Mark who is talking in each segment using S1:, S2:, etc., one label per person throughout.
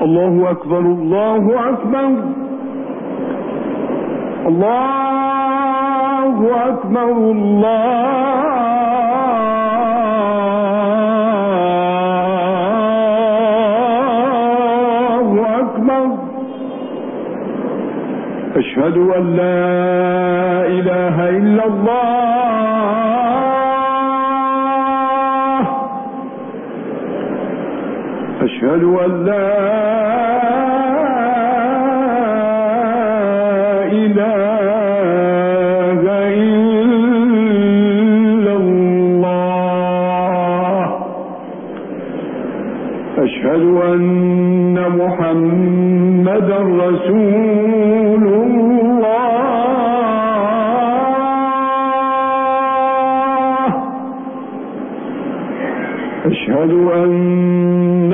S1: الله أكبر الله أكبر الله أكبر الله أكبر. أشهد أن لا إله إلا الله. أشهد أن لا إله إلا الله. أشهد أن محمدا رسول الله. أشهد أن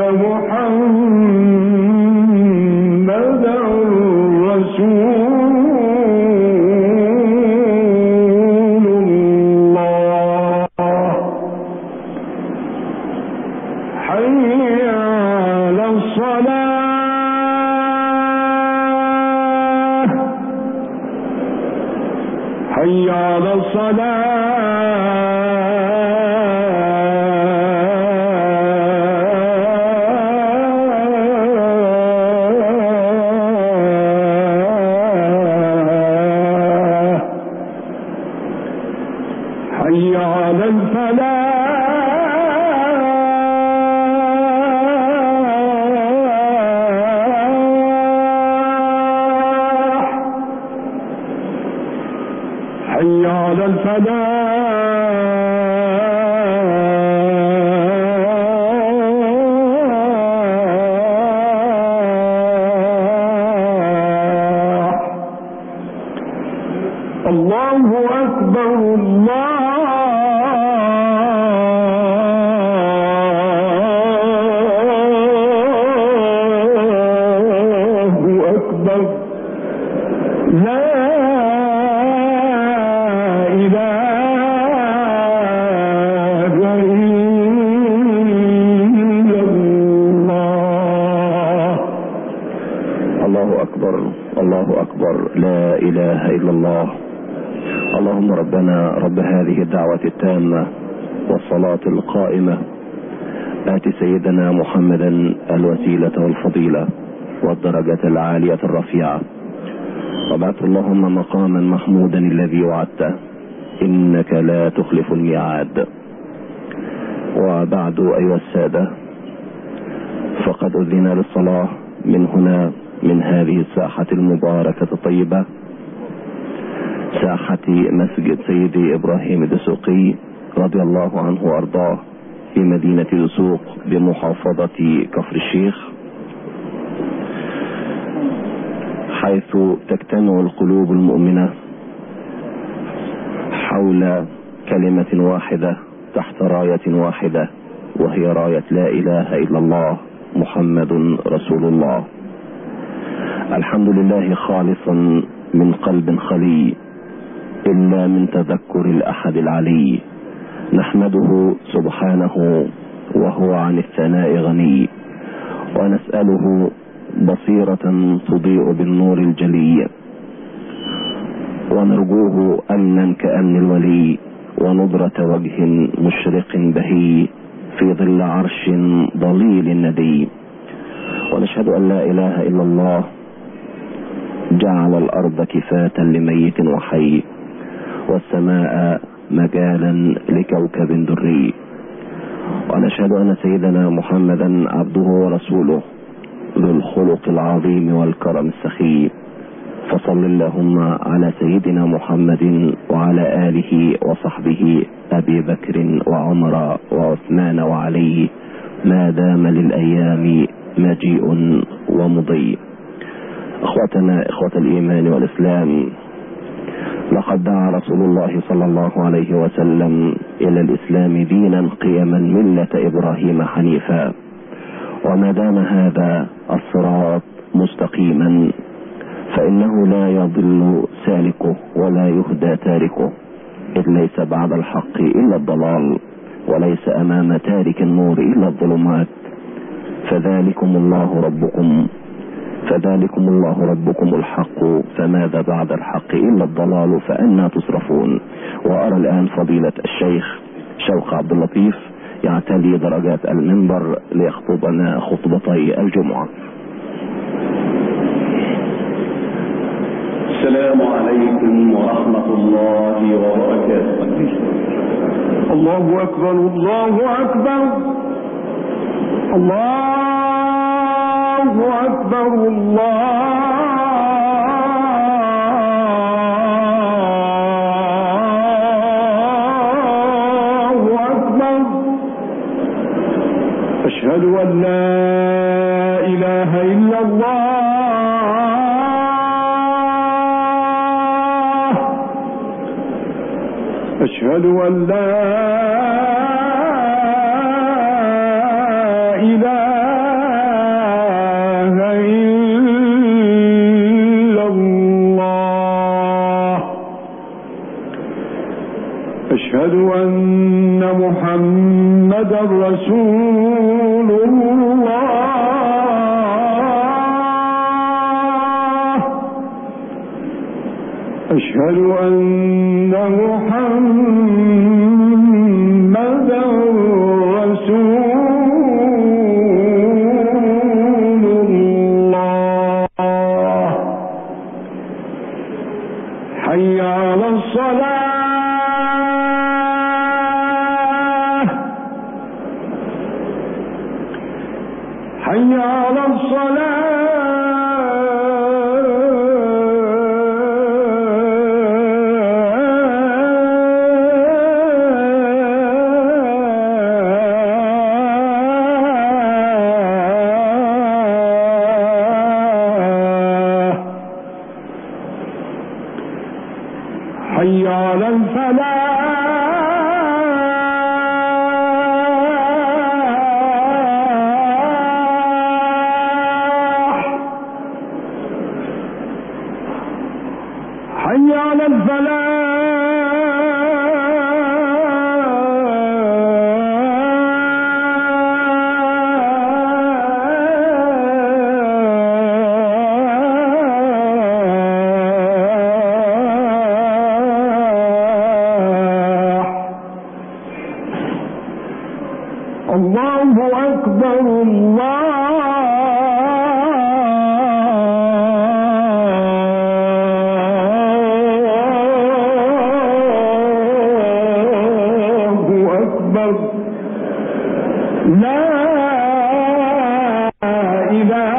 S1: محمدا رسول الله. حي على الصلاة. حي على الصلاة. حي على الفلاح. حي على الفلاح. الله أكبر الله أكبر. لا إله إلا الله.
S2: الله أكبر الله أكبر. لا إله إلا الله. اللهم ربنا رب هذه الدعوة التامة والصلاة القائمة آت سيدنا محمدا الوسيلة والفضيلة والدرجة العالية الرفيعة وابعثه اللهم مقاما محمودا الذي وعدته إنك لا تخلف الميعاد. وبعد أيها السادة، فقد أذن للصلاة من هنا من هذه الساحة المباركة الطيبة، ساحة مسجد سيدي إبراهيم الدسوقي رضي الله عنه وأرضاه في مدينة دسوق بمحافظة كفر الشيخ، حيث تجتمع القلوب المؤمنة حول كلمة واحدة تحت راية واحدة، وهي راية لا إله إلا الله محمد رسول الله. الحمد لله خالصا من قلب خلي إلا من تذكر الأحد العلي. نحمده سبحانه وهو عن الثناء غني، ونسأله بصيرة تضيء بالنور الجلي، ونرجوه أمنا كأمن الولي، ونضرة وجه مشرق بهي في ظل عرش ضليل ندي. ونشهد أن لا إله إلا الله جعل الأرض كفاة لميت وحي، والسماء مجالا لكوكب دري. ونشهد أن سيدنا محمدا عبده ورسوله ذو الخلق العظيم والكرم السخي. فصل اللهم على سيدنا محمد وعلى آله وصحبه أبي بكر وعمر وعثمان وعلي ما دام للأيام مجيء ومضي. اخوتنا اخوة الايمان والاسلام، لقد دعا رسول الله صلى الله عليه وسلم الى الاسلام دينا قيما ملة ابراهيم حنيفا، وما دام هذا الصراط مستقيما فانه لا يضل سالكه ولا يهدى تاركه، اذ ليس بعد الحق الا الضلال، وليس امام تارك النور الا الظلمات. فذلكم الله ربكم الحق، فماذا بعد الحق إلا الضلال، فأنى تصرفون. وأرى الآن فضيلة الشيخ شوقي عبد اللطيف يعتلي درجات المنبر ليخطبنا خطبتي الجمعة.
S3: السلام عليكم ورحمة الله وبركاته.
S1: الله أكبر الله أكبر الله أكبر الله أكبر. أشهد أن لا إله إلا الله. أشهد أن لا إله إلا الله. أشهد أن محمدا رسول الله. أشهد أن محمدا رسول الله. حي على الصلاة. حي على الصلاة. حي على الفلاح. حي على الفلاح. الله أكبر الله أكبر. لا إله